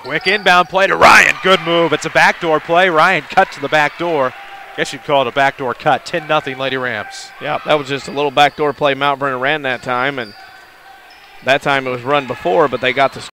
Quick inbound play to Ryan. Good move. It's a backdoor play. Ryan cut to the back door. Guess you'd call it a backdoor cut. 10-0 Lady Rams. Yeah, that was just a little backdoor play Mt.Vernon ran that time, and that time it was run before, but they got the